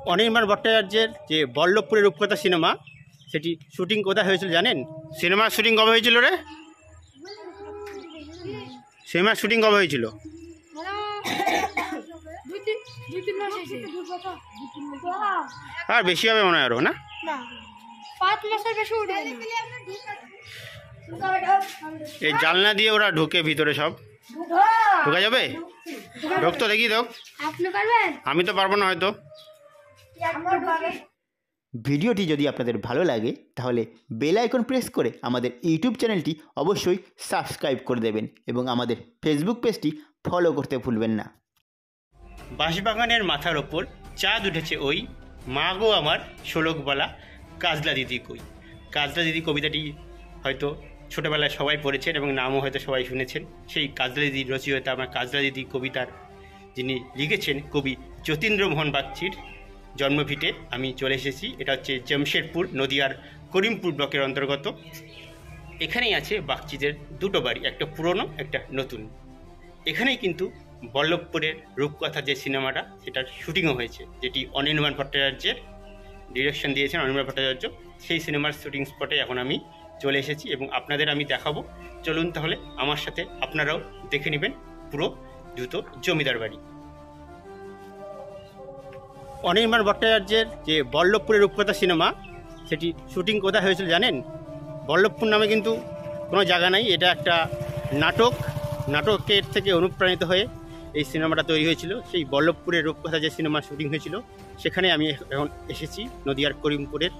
অনির্বাণ ভট্টাচার্যের যে বল্লভপুরের রূপকথা সিনেমা, সেটি শুটিং কোথায় হয়েছিল জানেন? সিনেমার শুটিং কবে হয়েছিল রে? সিনেমার শুটিং কবে হয়েছিল? আর বেশি হবে মনে হয় আরো, না? এই জানলা দিয়ে ওরা ঢুকে ভিতরে, সব ঢোকা যাবে? ঢোক তো দেখি, ঢোক। আমি তো পারবো না হয়তো। ভিডিওটি যদি আপনাদের ভালো লাগে তাহলে বেল আইকন প্রেস করে আমাদের ইউটিউব চ্যানেলটি অবশ্যই সাবস্ক্রাইব করে দেবেন এবং আমাদের ফেসবুক পেজটি ফলো করতে ভুলবেন না। বাঁশবাগানের মাথার ওপর চাঁদ উঠেছে ওই, মা গো আমার শোলকবালা কাজলা দিদি কই। কাজলা দিদি কবিতাটি হয়তো ছোটোবেলায় সবাই পড়েছেন এবং নামও হয়তো সবাই শুনেছেন। সেই কাজলা দিদির রচয়িতা আমার কাজলা দিদি কবিতার যিনি লিখেছেন কবি যতীন্দ্রমোহন বাগচির জন্মভিটে আমি চলে এসেছি। এটা হচ্ছে জামশেদপুর, নদিয়ার করিমপুর ব্লকের অন্তর্গত। এখানেই আছে বাগচিদের দুটো বাড়ি, একটা পুরনো একটা নতুন। এখানেই কিন্তু বল্লভপুরের রূপকথা যে সিনেমাটা, সেটার শুটিংও হয়েছে, যেটি অনির্বাণ ভট্টাচার্যের ডিরেকশন দিয়েছেন অনির্বাণ ভট্টাচার্য। সেই সিনেমার শুটিং স্পটে এখন আমি চলে এসেছি এবং আপনাদের আমি দেখাবো। চলুন তাহলে আমার সাথে আপনারাও দেখে নেবেন পুরো দুটো জমিদার বাড়ি। অনির্বাণ ভট্টাচার্যের যে বল্লভপুরের রূপকথা সিনেমা, সেটি শুটিং কোথায় হয়েছিল জানেন? বল্লভপুর নামে কিন্তু কোনো জায়গা নাই, এটা একটা নাটকের থেকে অনুপ্রাণিত হয়ে এই সিনেমাটা তৈরি হয়েছিল। সেই বল্লভপুরের রূপকথা যে সিনেমার শুটিং হয়েছিল, সেখানে আমি এখন এসেছি, নদিয়ার করিমপুরের।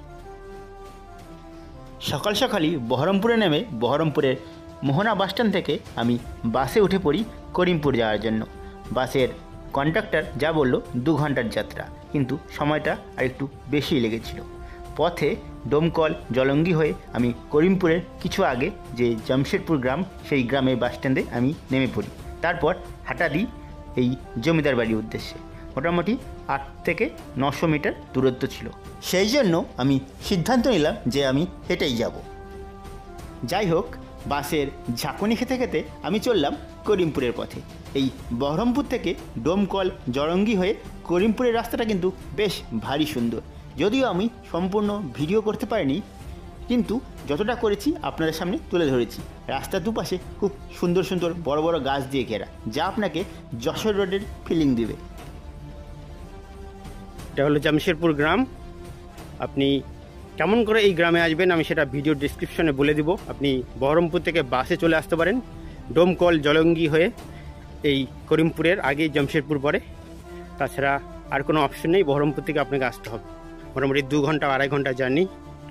সকাল সকালই বহরমপুরে নেমে বহরমপুরের মোহনা বাসস্ট্যান্ড থেকে আমি বাসে উঠে পড়ি করিমপুর যাওয়ার জন্য। বাসের কন্ডাক্টর যা বলল 2 ঘন্টার যাত্রা, কিন্তু সময়টা আর একটু বেশি লেগেছিল। পথে ডোমকল জলঙ্গি হয়ে আমি করিমপুরের কিছু আগে যে জামশেদপুর গ্রাম, সেই গ্রামের বাসস্ট্যান্ডে আমি নেমে পড়ি। তারপর হাঁটা দিই এই জমিদার বাড়ির উদ্দেশ্যে। মোটামুটি 8 থেকে 900 মিটার দূরত্ব ছিল, সেই জন্য আমি সিদ্ধান্ত নিলাম যে আমি হেঁটেই যাব। যাই হোক, বাসের ঝাঁকুনি খেতে খেতে আমি চললাম করিমপুরের পথে। এই বহরমপুর থেকে ডোমকল জলঙ্গি হয়ে করিমপুরের রাস্তাটা কিন্তু বেশ ভারী সুন্দর। যদিও আমি সম্পূর্ণ ভিডিও করতে পারিনি, কিন্তু যতটা করেছি আপনাদের সামনে তুলে ধরেছি। রাস্তার দুপাশে খুব সুন্দর সুন্দর বড় বড় গাছ দিয়ে ঘেরা, যা আপনাকে যশোর রোডের ফিলিং দেবে। এটা হলো জামশেদপুর গ্রাম। আপনি কেমন করে এই গ্রামে আসবেন আমি সেটা ভিডিও ডিসক্রিপশনে বলে দিব। আপনি বহরমপুর থেকে বাসে চলে আসতে পারেন, ডোমকল জলঙ্গি হয়ে এই করিমপুরের আগেই জামশেদপুর পড়ে। তাছাড়া আর কোনো অপশন নেই, বহরমপুর থেকে আপনাকে আসতে হবে। মোটামুটি 2 ঘন্টা 2.5 ঘন্টা জার্নি।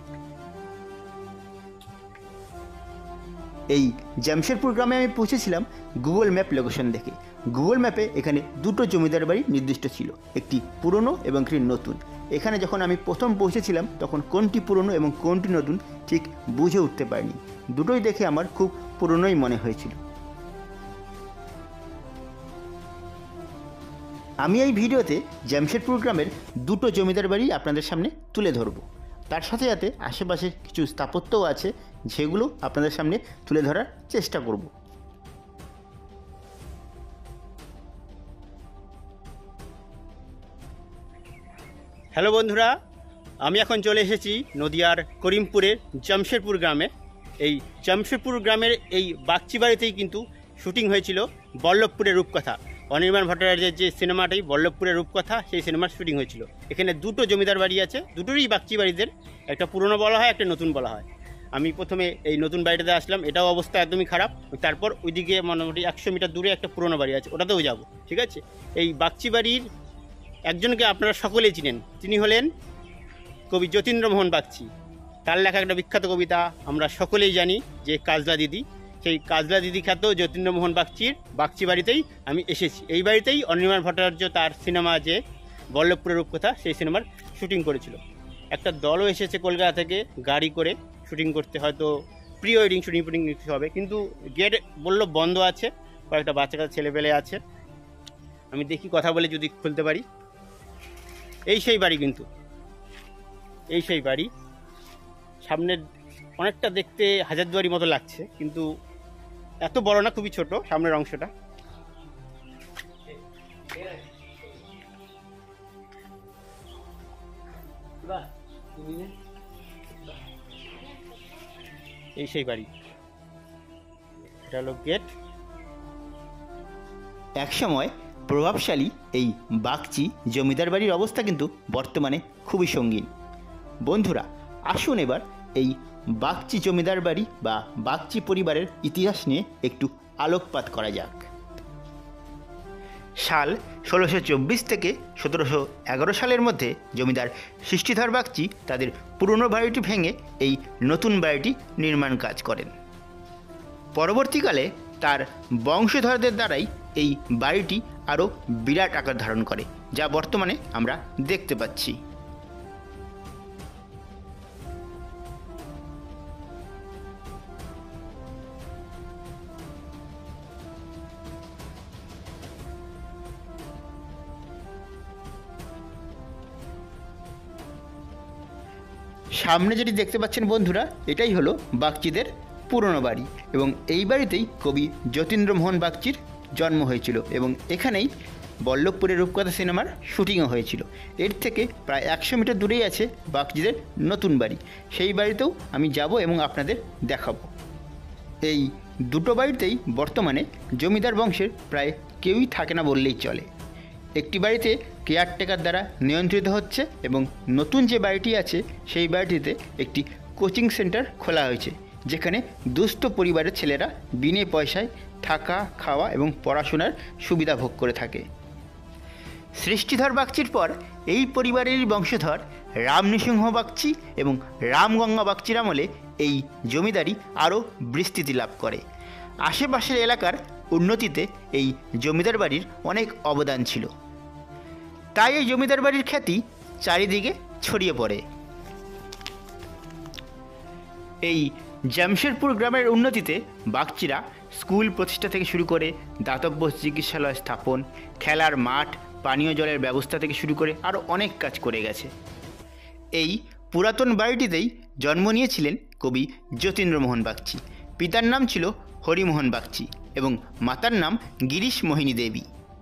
এই জামশেদপুর গ্রামে আমি পৌঁছেছিলাম গুগল ম্যাপ লোকেশন দেখে। গুগল ম্যাপে এখানে দুটো জমিদার বাড়ি নির্দিষ্ট ছিল, একটি পুরনো এবং একটি নতুন। এখানে যখন আমি প্রথম পৌঁছেছিলাম তখন কোনটি পুরনো এবং কোনটি নতুন ঠিক বুঝে উঠতে পারিনি। দুটোই দেখে আমার খুব পুরনোই মনে হয়েছিল। আমি এই ভিডিওতে জামশেদপুর গ্রামের দুটো জমিদার বাড়ি আপনাদের সামনে তুলে ধরব। তার সাথে সাথে আশেপাশের কিছু স্থাপত্যও আছে, যেগুলো আপনাদের সামনে তুলে ধরার চেষ্টা করব। হ্যালো বন্ধুরা, আমি এখন চলে এসেছি নদিয়ার করিমপুরের জামশেদপুর গ্রামে। এই জামশেদপুর গ্রামের এই বাগচি বাড়িতেই কিন্তু শুটিং হয়েছিল বল্লভপুরের রূপকথা। অনির্বাণ ভট্টাচার্যের যে সিনেমাটাই বল্লভপুরের রূপকথা, সেই সিনেমার শুটিং হয়েছিল। এখানে দুটো জমিদার বাড়ি আছে, দুটোরই বাগচি বাড়িদের, একটা পুরনো বলা হয়, একটা নতুন বলা হয়। আমি প্রথমে এই নতুন বাড়িটাতে আসলাম, এটাও অবস্থা একদমই খারাপ। তারপর ওইদিকে মোটামুটি 100 মিটার দূরে একটা পুরনো বাড়ি আছে, ওটাতেও যাব। ঠিক আছে, এই বাগচি বাড়ির একজনকে আপনারা সকলেই চিনেন, তিনি হলেন কবি যতীন্দ্রমোহন বাগচি। তার লেখা একটা বিখ্যাত কবিতা আমরা সকলেই জানি, যে কাজলা দিদি। সেই কাজলা দিদি খ্যাত যতীন্দ্রমোহন বাগচির বাগচি বাড়িতেই আমি এসেছি। এই বাড়িতেই অনির্বাণ ভট্টাচার্য তার সিনেমা যে বল্লভপুরের রূপকথা, সেই সিনেমার শুটিং করেছিল। একটা দলও এসেছে কলকাতা থেকে গাড়ি করে শুটিং করতে, হয়তো প্রি ওয়েডিং শুটিং হবে, কিন্তু গেট বললো বন্ধ আছে, কয়েকটা বাচ্চা কাচ্চা ছেলেপেলে আছে। আমি দেখি কথা বলে যদি খুলতে পারি। এই সেই বাড়ি, কিন্তু এই সেই বাড়ি। সামনের অনেকটা দেখতে হাজারদুয়ারি মতো লাগছে, কিন্তু এত বড় না, খুবই ছোট সামনের অংশটা। এই সেই বাড়ি, এটা হলো গেট। একসময় প্রভাবশালী এই বাগচি জমিদার বাড়ির অবস্থা কিন্তু বর্তমানে খুবই সঙ্গীন। বন্ধুরা, আসুন এবার এই বাগচি জমিদার বাড়ি বা বাগচি পরিবারের ইতিহাস নিয়ে একটু আলোকপাত করা যাক। সাল 1624 থেকে 1711 সালের মধ্যে জমিদার সৃষ্টিধর বাগচি তাদের পুরনো বাড়িটি ভেঙে এই নতুন বাড়িটি নির্মাণ কাজ করেন। পরবর্তীকালে তার বংশধরদের দ্বারাই এই বাড়িটি আরও বিরাট আকার ধারণ করে, যা বর্তমানে আমরা দেখতে পাচ্ছি। সামনে যেটি দেখতে পাচ্ছেন বন্ধুরা, এটাই হলো বাগচিদের পুরনো বাড়ি এবং এই বাড়িতেই কবি যতীন্দ্রমোহন বাগচির জন্ম হয়েছিল এবং এখানেই বল্লভপুরের রূপকথা সিনেমার শুটিংও হয়েছিল। এর থেকে প্রায় 100 মিটার দূরেই আছে বাগচিদের নতুন বাড়ি। সেই বাড়িতেও আমি যাব এবং আপনাদের দেখাবো। এই দুটো বাড়িতেই বর্তমানে জমিদার বংশের প্রায় কেউই থাকে না বললেই চলে। একটি বাড়িতে কেয়ারটেকার দ্বারা নিয়ন্ত্রিত হচ্ছে এবং নতুন যে বাড়িটি আছে সেই বাড়িটিতে একটি কোচিং সেন্টার খোলা হয়েছে, যেখানে দুস্থ পরিবারের ছেলেরা বিনে পয়সায় থাকা, খাওয়া এবং পড়াশোনার সুবিধা ভোগ করে থাকে। সৃষ্টিধর বাগচির পর এই পরিবারেরই বংশধর রাম নৃসিংহ বাগচি এবং রামগঙ্গা বাগচির আমলে এই জমিদারি আরও বিস্তৃতি লাভ করে। আশেপাশের এলাকার উন্নতিতে এই জমিদার বাড়ির অনেক অবদান ছিল, তাই এই জমিদার বাড়ির খ্যাতি চারিদিকে ছড়িয়ে পড়ে। এই জামশেরপুর গ্রামের উন্নতিতে বাগচিরা স্কুল প্রতিষ্ঠা থেকে শুরু করে দাতব্য চিকিৎসালয় স্থাপন, খেলার মাঠ, পানীয় জলের ব্যবস্থা থেকে শুরু করে আরও অনেক কাজ করে গেছে। এই পুরাতন বাড়িটিতেই জন্ম নিয়েছিলেন কবি যতীন্দ্রমোহন বাগচি। পিতার নাম ছিল হরিমোহন বাগচি এবং মাতার নাম গিরিশ মোহিনী দেবী।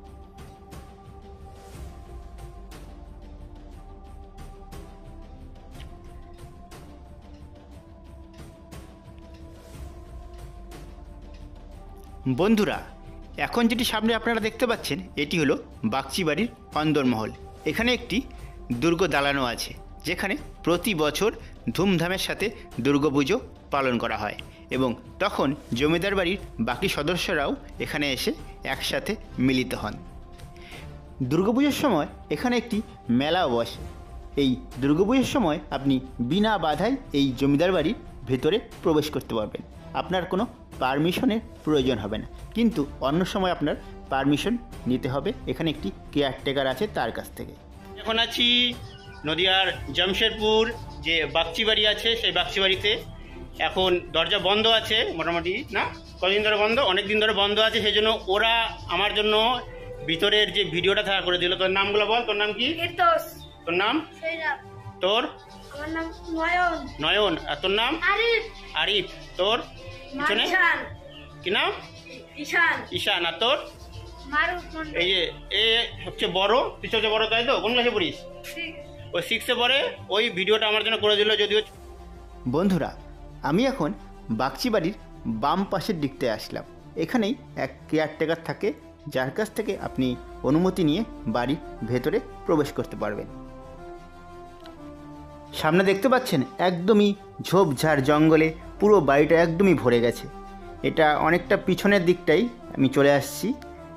বন্ধুরা, এখন যেটি সামনে আপনারা দেখতে পাচ্ছেন এটি হলো বাগচি বাড়ির অন্দরমহল। এখানে একটি দুর্গ দালানও আছে, যেখানে প্রতি বছর ধুমধামের সাথে দুর্গাপুজো পালন করা হয় এবং তখন জমিদার বাড়ির বাকি সদস্যরাও এখানে এসে একসাথে মিলিত হন। দুর্গাপুজোর সময় এখানে একটি মেলাও বসে। এই দুর্গাপুজোর সময় আপনি বিনা বাধায় এই জমিদার বাড়ির ভেতরে প্রবেশ করতে পারবেন। আপনার কোনো পারমিশনের প্রয়োজন হবে না, কিন্তু অন্য সময় আপনার পারমিশন নিতে হবে। এখানে একটি কেয়ারটেকার আছে তার কাছ থেকে। এখন আছি নদিয়ার জামশেরপুর যে বাগচি বাড়ি আছে, সেই বাগচি বাড়িতে এখন দরজা বন্ধ আছে মোটামুটি, না কদিন ধরে বন্ধ, অনেক দিন ধরে বন্ধ আছে। সেই জন্য ওরা আমার জন্য ভিতরের যে ভিডিওটা থাকা করে দিল। তোর নামগুলো বল। তোর নাম কি? তোর নাম? তোর? আমার নাম নয়ন। নয়ন। আর তোর নাম? আরিফ। আরিফ। তোর পিছনে কি নাম? ঈশান। ঈশান। আর তোর? মারুফ মন্ডল। এই যে এ সবচেয়ে বড়, তুই সবচেয়ে বড়, তাই তো? কোন ক্লাসে পড়িস? ওই 6-এ পড়ে। ওই ভিডিওটা আমার জন্য করে দিল। যদিও বন্ধুরা, আমি এখন বাগচি বাড়ির বাম পাশের দিকটায় আসলাম। এখানেই এক কেয়ারটেকার থাকে, যার কাছ থেকে আপনি অনুমতি নিয়ে বাড়ির ভেতরে প্রবেশ করতে পারবেন। সামনে দেখতে পাচ্ছেন একদমই ঝোপঝাড় জঙ্গলে পুরো বাড়িটা একদমই ভরে গেছে। এটা অনেকটা পিছনের দিকটাই আমি চলে আসছি।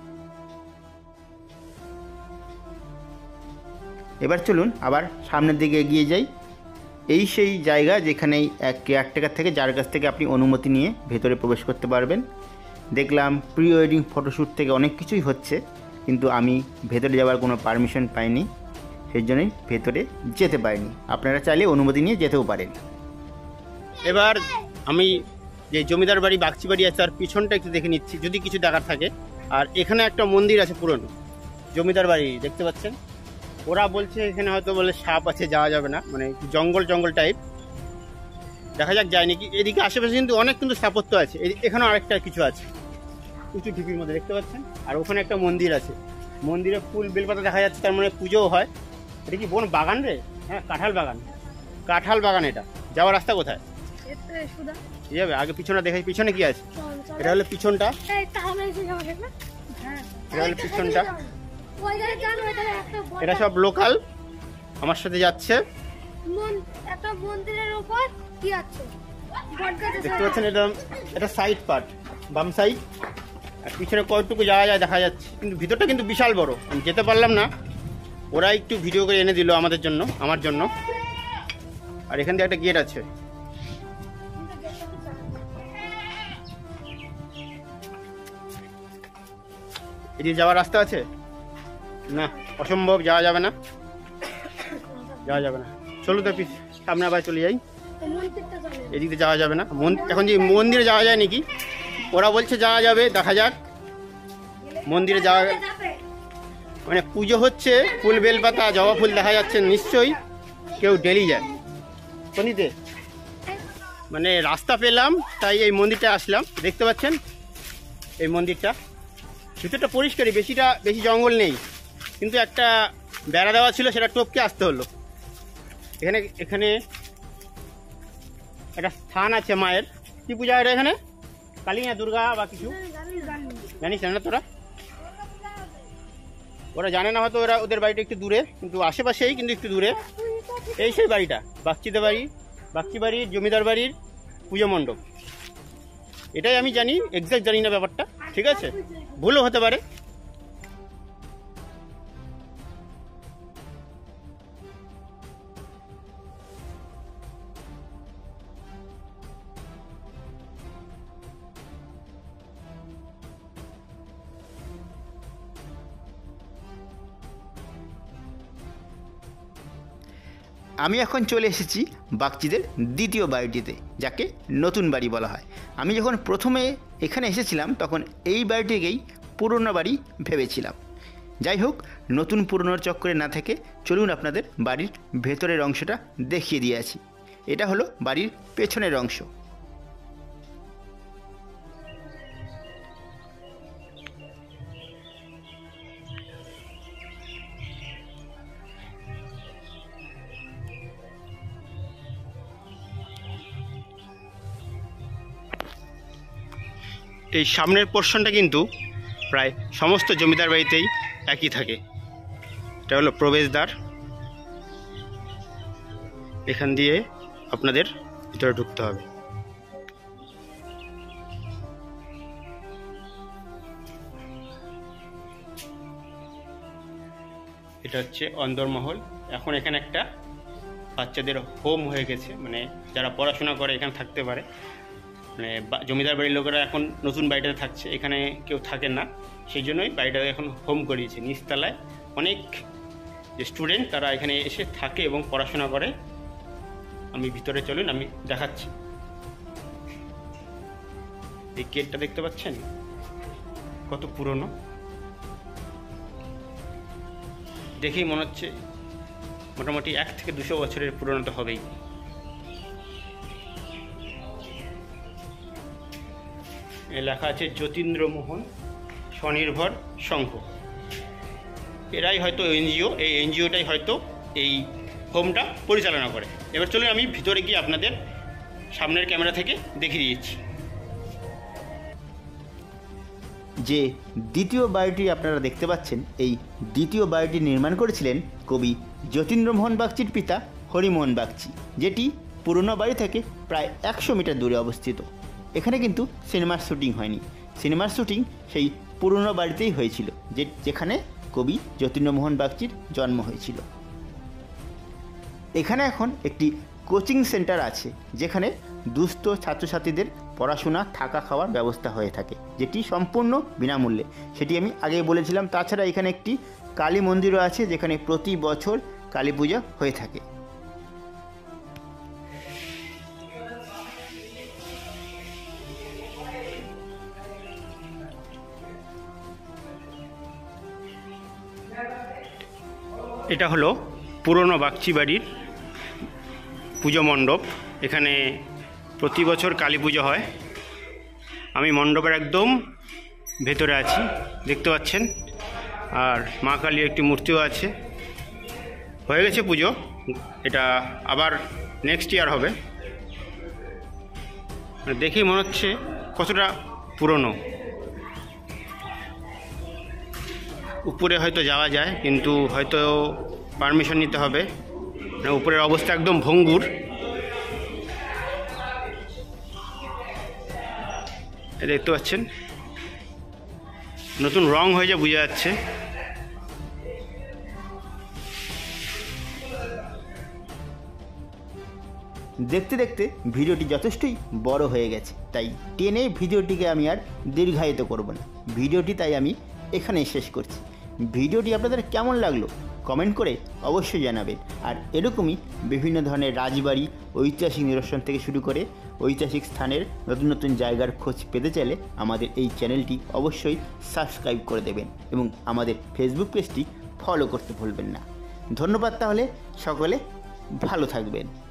এবার চলুন আবার সামনের দিকে এগিয়ে যাই। এই সেই জায়গা যেখানেই এক কেয়ারটেকার থেকে, যার কাছ থেকে আপনি অনুমতি নিয়ে ভেতরে প্রবেশ করতে পারবেন। দেখলাম প্রি ওয়েডিং ফটোশ্যুট থেকে অনেক কিছুই হচ্ছে, কিন্তু আমি ভেতরে যাওয়ার কোনো পারমিশন পাইনি, সেই জন্যই ভেতরে যেতে পারিনি। আপনারা চাইলে অনুমতি নিয়ে যেতেও পারেন। এবার আমি যে জমিদার বাড়ি বাগচি বাড়ি আছে তার পিছনটা একটু দেখে নিচ্ছি, যদি কিছু দেখার থাকে। আর এখানে একটা মন্দির আছে পুরনো, জমিদার বাড়ি দেখতে পাচ্ছেন। ওরা বলছে এখানে হয়তো বলে সাপ আছে, যাওয়া যাবে না, মানে জঙ্গল জঙ্গল টাইপ। দেখা যাক যায় নাকি। এদিকে আশেপাশে কিন্তু অনেক কিন্তু স্থাপত্য আছে। এখানেও আরেকটা কিছু আছে উঁচু ঢিপির মধ্যে, দেখতে পাচ্ছেন। আর ওখানে একটা মন্দির আছে, মন্দিরে ফুল বেলপাতা দেখা যাচ্ছে, তার মানে পুজোও হয়। এটা কি বোন বাগান রে? হ্যাঁ, কাঁঠাল বাগান। কাঁঠাল বাগান। এটা যাওয়ার রাস্তা কোথায় এতে সুদা যাবে? আগে পিছনে দেখাই, পিছনে কি আছে? চল এটা হলো পিছনটা, এই তাহলে এসে যাবো না। হ্যাঁ এটা হলো পিছনটা। ওই জায়গায় জানো এটা একটা বড় এটা সব লোকাল আমার সাথে যাচ্ছে। একটা মন্দিরের উপর কি আছে বটগাছের দেখতে পাচ্ছেন এটা, এটা সাইড পার্ট, বাম সাইড। আর পিছনে কতটুকু যাওয়া যায় দেখা যাচ্ছে, কিন্তু ভিতরটা কিন্তু বিশাল বড়। আমি যেতে পারলাম না, ওরা একটু ভিডিও করে এনে দিল আমাদের জন্য, আমার জন্য। আর এখান দিয়ে একটা গেট আছে। এদিকে যাওয়ার রাস্তা আছে না? অসম্ভব, যাওয়া যাবে না, যাওয়া যাবে না। চলো তো সামনে আবার চলে যাই। মন্দিরটা যাবে এদিকে যাওয়া যাবে না। এখন যে মন্দিরে যাওয়া যায় নাকি, ওরা বলছে যাওয়া যাবে, দেখা যাক। মন্দিরে যাওয়া যাবে মানে পুজো হচ্ছে, ফুল বেলপাতা জবা ফুল দেখা যাচ্ছে, নিশ্চয়ই কেউ ডেলি যায়। শনিতে মানে রাস্তা পেলাম, তাই এই মন্দিরটা আসলাম। দেখতে পাচ্ছেন এই মন্দিরটা, ভিতরটা পরিষ্কারই, বেশি জঙ্গল নেই, কিন্তু একটা বেড়া দেওয়া ছিল, সেটা টপকে আসতে হলো। এখানে একটা স্থান আছে মায়ের। কি পূজা হয় এখানে? কালী না দুর্গা বা কিছু জানিস না তোরা? ওরা জানে না হয়তো, ওরা ওদের বাড়িটা একটু দূরে, কিন্তু আশেপাশেই, কিন্তু একটু দূরে। এই সেই বাড়িটা বাগচিদের বাড়ি, বাগচি বাড়ির জমিদার বাড়ির পুজো মণ্ডপ। এটাই আমি জানি, এক্সাক্ট জানি না ব্যাপারটা, ঠিক আছে, ভুলও হতে পারে। আমি এখন চলে এসেছি বাগচিদের দ্বিতীয় বাড়িটিতে, যাকে নতুন বাড়ি বলা হয়। আমি যখন প্রথমে এখানে এসেছিলাম তখন এই বাড়িটিকেই পুরনো বাড়ি ভেবেছিলাম। যাই হোক, নতুন পুরনোর চক্করে না থেকে চলুন আপনাদের বাড়ির ভেতরের অংশটা দেখিয়ে দিয়ে আছি। এটা হলো বাড়ির পেছনের অংশ। এই সামনের পোর্শনটা কিন্তু প্রায় সমস্ত জমিদার বাড়িতেই একই থাকে। এটা হলো প্রবেশদ্বার, এখান দিয়ে আপনাদের ভিতরে ঢুকতে হবে। এটা হচ্ছে অন্দরমহল। এখন এখানে একটা বাচ্চাদের হোম হয়ে গেছে, মানে যারা পড়াশোনা করে এখানে থাকতে পারে। মানে জমিদার বাড়ির লোকেরা এখন নতুন বাড়িটাতে থাকছে, এখানে কেউ থাকেন না, সেই জন্যই বাড়িটাতে এখন হোম করিয়েছে। নিচতলায় অনেক যে স্টুডেন্ট তারা এখানে এসে থাকে এবং পড়াশোনা করে। আমি ভিতরে চলুন, আমি দেখাচ্ছি। এই গেটটা দেখতে পাচ্ছেন কত পুরনো, দেখেই মনে হচ্ছে মোটামুটি 1 থেকে 200 বছরের পুরনো তো হবেই। লেখা আছে যতীন্দ্রমোহন স্বনির্ভর সংঘ। এরাই হয়তো এনজিও, এই এনজিওটাই হয়তো এই হোমটা পরিচালনা করে। এবার চলুন আমি ভিতরে গিয়ে আপনাদের সামনের ক্যামেরা থেকে দেখিয়ে দিচ্ছি। যে দ্বিতীয় বাড়িটি আপনারা দেখতে পাচ্ছেন, এই দ্বিতীয় বাড়িটি নির্মাণ করেছিলেন কবি যতীন্দ্রমোহন বাগচির পিতা হরিমোহন বাগচি, যেটি পুরনো বাড়ি থেকে প্রায় 100 মিটার দূরে অবস্থিত। এখানে কিন্তু সিনেমার শুটিং হয়নি, সিনেমার শুটিং সেই পুরনো বাড়িতেই হয়েছিল, যেখানে কবি যতীন্দ্রমোহন বাগচির জন্ম হয়েছিল। এখানে এখন একটি কোচিং সেন্টার আছে, যেখানে দুস্থ ছাত্রছাত্রীদের পড়াশোনা, থাকা, খাওয়ার ব্যবস্থা হয়ে থাকে, যেটি সম্পূর্ণ বিনামূল্যে। সেটি আমি আগেই বলেছিলাম। তাছাড়া এখানে একটি কালী মন্দিরও আছে, যেখানে প্রতি বছর কালী পূজা হয়ে থাকে। এটা হলো পুরনো বাগচি বাড়ির পুজো মণ্ডপ। এখানে প্রতি বছর কালী পুজো হয়। আমি মণ্ডপের একদম ভেতরে আছি, দেখতে পাচ্ছেন। আর মা কালীর একটি মূর্তিও আছে। হয়ে গেছে পুজো, এটা আবার নেক্সট ইয়ার হবে। দেখেই মনে হচ্ছে কতটা পুরনো। উপরে হয়তো যাওয়া যায়, কিন্তু হয়তো পারমিশন নিতে হবে, উপরের অবস্থা একদম ভঙ্গুর। দেখতে পাচ্ছেন নতুন রং হয়ে যা বোঝা যাচ্ছে। দেখতে দেখতে ভিডিওটি যথেষ্টই বড় হয়ে গেছে, তাই টেনে ভিডিওটিকে আমি আর দীর্ঘায়িত করব না। ভিডিওটি তাই আমি এখানেই শেষ করছি। ভিডিওটি আপনাদের কেমন লাগলো কমেন্ট করে অবশ্যই জানাবেন। আর এরকমই বিভিন্ন ধরনের রাজবাড়ি, ঐতিহাসিক নিদর্শন থেকে শুরু করে ঐতিহাসিক স্থানের নতুন নতুন জায়গার খোঁজ পেতে চাইলে আমাদের এই চ্যানেলটি অবশ্যই সাবস্ক্রাইব করে দেবেন এবং আমাদের ফেসবুক পেজটি ফলো করতে ভুলবেন না। ধন্যবাদ। তাহলে সকলে ভালো থাকবেন।